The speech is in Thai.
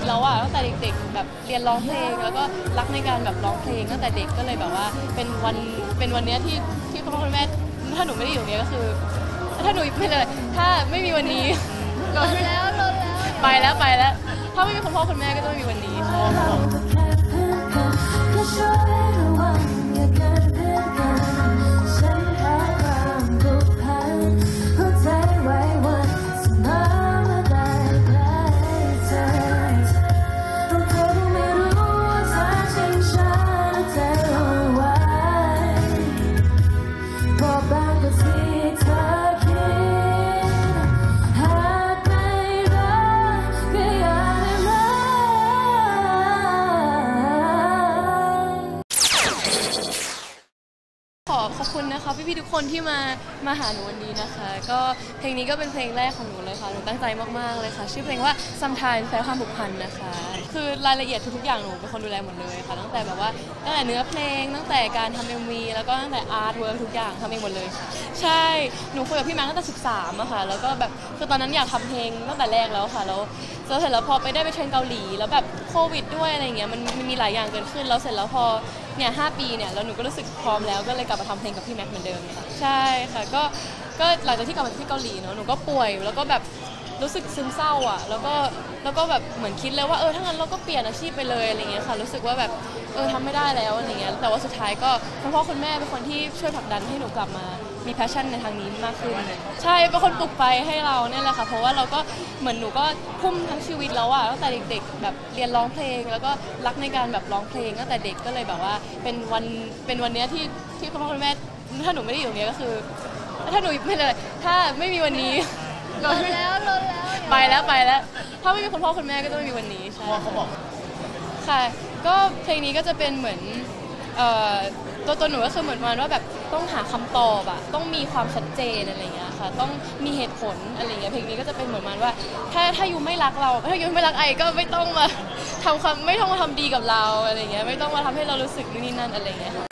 แล้วอะตั้งแต่เด็กๆแบบเรียนร้องเพลงแล้วก็รักในการแบบร้องเพลงตั้งแต่เด็กก็เลยแบบว่าเป็นวันนี้ที่คุณพ่อคุณแม่ถ้าหนูไม่ได้อยู่เนี้ยก็คือถ้าหนูไม่เลยถ้าไม่มีวันนี้ก็ไปแล้วถ้าไม่มีคุณพ่อคุณแม่ก็จะไม่มีวันนี้ใช่ขอบคุณนะคะพี่ๆทุกคนที่มาหาหนูวันนี้นะคะก็เพลงนี้ก็เป็นเพลงแรกของหนูเลยค่ะหนูตั้งใจมากๆเลยค่ะชื่อเพลงว่า Sometimes แปลความผูกพันนะคะคือรายละเอียดทุกๆอย่างหนูเป็นคนดูแลหมดเลยค่ะตั้งแต่แบบว่าตั้งแต่เนื้อเพลงตั้งแต่การทำ MV แล้วก็ตั้งแต่อาร์ตเวิร์กทุกอย่างทำเองหมดเลยใช่หนูคุยกับพี่แม็กตั้งแต่13อะค่ะแล้วก็แบบคือตอนนั้นอยากทำเพลงตั้งแต่แรกแล้วค่ะแล้วเสร็จแล้วพอไปได้ไปเทรนเกาหลีแล้วแบบโควิดด้วยอะไรเงี้ยมันมีหลายอย่างเกิดขึ้นแล้วเสร็จแล้วพอเนี่ย5 ปีเนี่ยแล้วหนูก็รู้สึกพร้อมแล้วก็เลยกลับมาทำเพลงกับพี่แม็กเหมือนเดิมค่ะใช่ค่ะก็หลังจากที่กลับมาที่เกาหลีเนาะหนูก็ป่วยแล้วก็แบบรู้สึกซึมเศร้าอ่ะแล้วก็แบบเหมือนคิดเลยว่าถ้างั้นเราก็เปลี่ยนอาชีพไปเลยอะไรเงี้ยค่ะรู้สึกว่าแบบทำไม่ได้แล้วอะไรเงี้ยแต่ว่าสุดท้ายก็คุณพ่อคุณแม่เป็นคนที่ช่วยผลักดันให้หนูกลับมามีแพชชั่นในทางนี้มากขึ้นใช่เป็นคนปลุกไฟให้เราเนี่ยแหละค่ะเพราะว่าเราก็เหมือนหนูก็ทุ่มทั้งชีวิตแล้วอ่ะตั้งแต่เด็กๆแบบเรียนร้องเพลงแล้วก็รักในการแบบร้องเพลงตั้งแต่เด็กก็เลยแบบว่าเป็นวันนี้ที่คุณพ่อคุณแม่ถ้าหนูไม่ได้อยู่เนี้ยก็คือถ้าหนูไม่เลยถ้าไม่มีวันนี้ก็ไปแล้วถ้าไม่มีคุณพ่อคุณแม่ก็จะไม่มีวันนี้ใช่เขาบอกค่ะก็เพลงนี้ก็จะเป็นเหมือนตัวหนูก็คือเหมือนประมาณว่าแบบต้องหาคำตอบอะต้องมีความชัดเจนอะไรเงี้ยค่ะต้องมีเหตุผลอะไรเงี้ยเพลงนี้ก็จะเป็นเหมือนประมาณว่าถ้ายูไม่รักเราถ้ายูไม่รักไอก็ไม่ต้องมาทำดีกับเราอะไรเงี้ยไม่ต้องมาทำให้เรารู้สึกนี่นั่นอะไรเงี้ยค่ะ